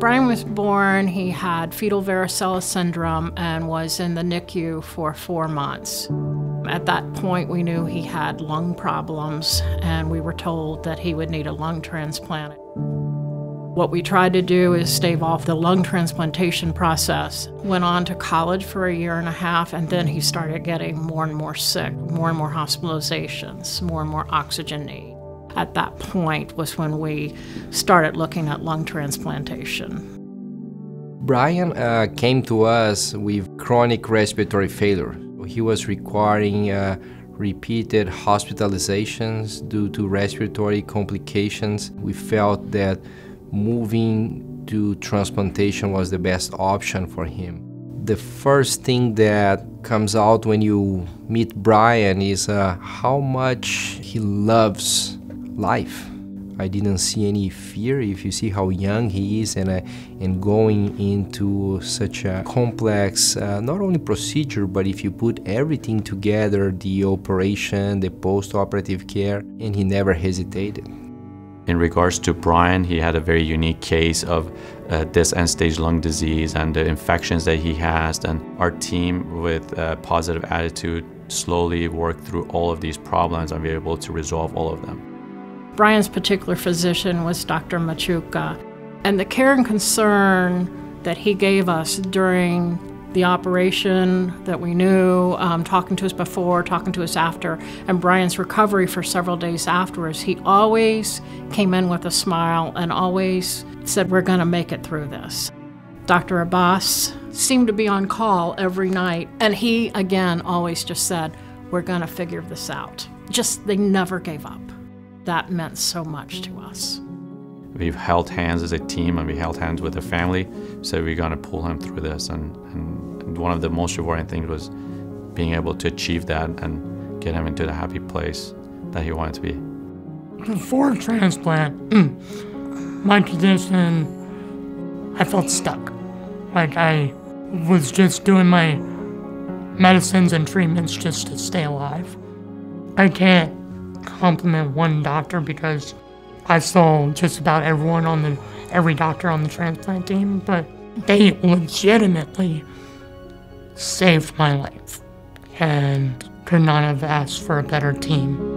Bryan was born, he had fetal varicella syndrome and was in the NICU for 4 months. At that point, we knew he had lung problems, and we were told that he would need a lung transplant. What we tried to do is stave off the lung transplantation process. Went on to college for 1.5 years, and then he started getting more and more sick, more and more hospitalizations, more and more oxygen need. At that point was when we started looking at lung transplantation. Bryan came to us with chronic respiratory failure. He was requiring repeated hospitalizations due to respiratory complications. We felt that moving to transplantation was the best option for him. The first thing that comes out when you meet Bryan is how much he loves life. I didn't see any fear. If you see how young he is and going into such a complex, not only procedure, but if you put everything together, the operation, the post-operative care, and he never hesitated. In regards to Bryan, he had a very unique case of this end-stage lung disease and the infections that he has, and our team with a positive attitude slowly worked through all of these problems and be able to resolve all of them. Bryan's particular physician was Dr. Machuca, and the care and concern that he gave us during the operation that we knew, talking to us before, talking to us after, and Bryan's recovery for several days afterwards, he always came in with a smile and always said, "We're gonna make it through this." Dr. Abbas seemed to be on call every night, and he, again, always just said, "We're gonna figure this out." They never gave up. That meant so much to us. We've held hands as a team, and we held hands with the family, so we're going to pull him through this. And one of the most rewarding things was being able to achieve that and get him into the happy place that he wanted to be. Before transplant, my condition, I felt stuck. Like I was just doing my medicines and treatments just to stay alive. I can't compliment one doctor because I saw just about every doctor on the transplant team, but they legitimately saved my life and could not have asked for a better team.